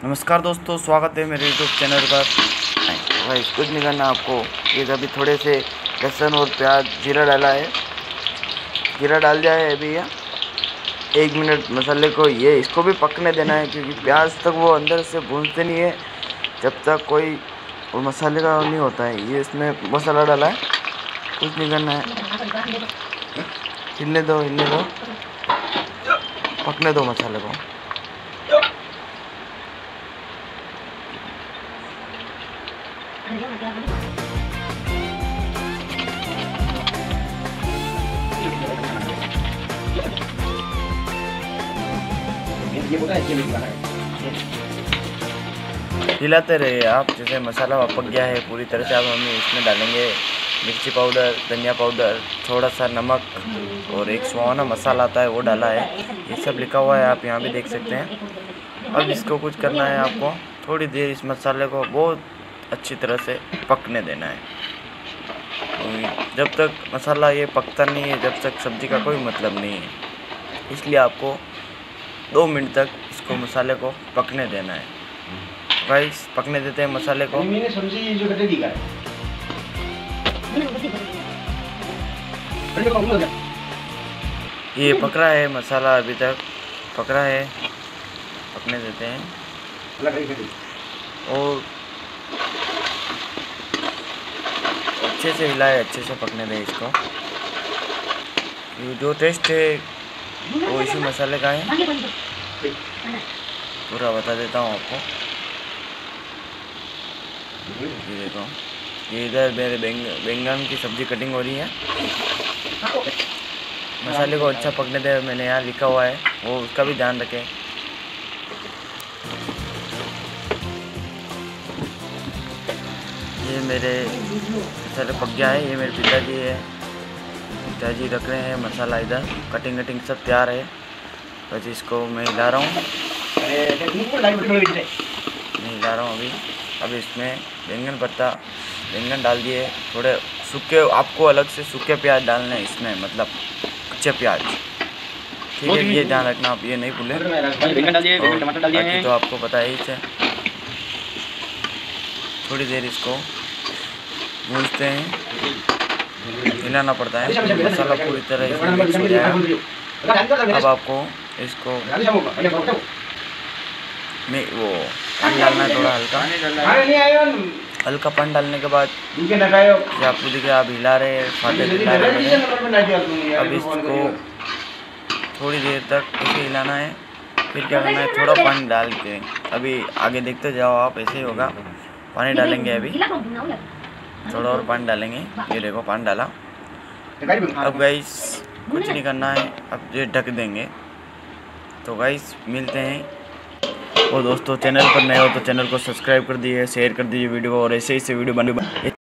नमस्कार दोस्तों, स्वागत है मेरे यूट्यूब चैनल पर। भाई कुछ नहीं करना आपको, ये अभी थोड़े से लहसुन और प्याज जीरा डाला है, जीरा डाल दिया है अभी। 1 मिनट मसाले को इसको भी पकने देना है, क्योंकि प्याज तक वो अंदर से भूनते नहीं है जब तक कोई वो मसाले का नहीं होता है। ये इसमें मसाला डाला है, कुछ नहीं करना है, हिलने दो पकने दो मसाले को। हिलाते रहिए आप, जैसे मसाला पक गया है पूरी तरह से। अब हम इसमें डालेंगे मिर्ची पाउडर, धनिया पाउडर, थोड़ा सा नमक और एक सुहाना मसाला आता है वो डाला है। ये सब लिखा हुआ है, आप यहाँ भी देख सकते हैं। अब इसको कुछ करना है आपको, थोड़ी देर इस मसाले को बहुत अच्छी तरह से पकने देना है। जब तक मसाला ये पकता नहीं है, जब तक सब्ज़ी का कोई मतलब नहीं है। इसलिए आपको 2 मिनट तक इसको मसाले को पकने देना है। गाइस पकने देते हैं मसाले को। ये पक रहा है मसाला, अभी तक पक रहा है, पकने देते हैं और अच्छे से हिलाए, अच्छे से पकने दें इसको। ये जो टेस्ट है वो इसी मसाले का है, पूरा बता देता हूँ आपको। ये देखो, ये इधर मेरे बैंगन की सब्ज़ी कटिंग हो रही है। मसाले को अच्छा पकने दे, मैंने यहाँ लिखा हुआ है, वो उसका भी ध्यान रखें। ये मेरे मसाले पक गया है, ये मेरे पिताजी है, पिताजी रख रहे हैं मसाला इधर। कटिंग सब तैयार है, बस इसको मैं हिला रहा हूँ, अभी इसमें बैंगन डाल दिए, थोड़े सूखे, आपको अलग से सूखे प्याज डालने हैं इसमें, मतलब कच्चे प्याज, ठीक है। ये ध्यान रखना आप, ये नहीं भूलें। बाकी तो आपको पता है इसे। थोड़ी देर इसको भूनते हैं, हिलाना पड़ता है, मसाला पूरी तरह इसमें मिक्स हो जाएगा। अब आपको इसको नहीं वो पानी डालना है, थोड़ा हल्का पानी डालने के बाद आपको दिखे आप हिला रहे हैं। अब इसको थोड़ी देर तक इसे हिलाना है, फिर क्या करना है, थोड़ा पानी डाल के अभी आगे देखते जाओ आप, ऐसे ही होगा। पानी डालेंगे अभी, थोड़ा और पानी डालेंगे। ये देखो पानी डाला। अब गाइस कुछ नहीं करना है, अब ये ढक देंगे। तो गाइस मिलते हैं। और दोस्तों चैनल पर नए हो तो चैनल को सब्सक्राइब कर दीजिए, शेयर कर दीजिए वीडियो को, और ऐसे वीडियो बने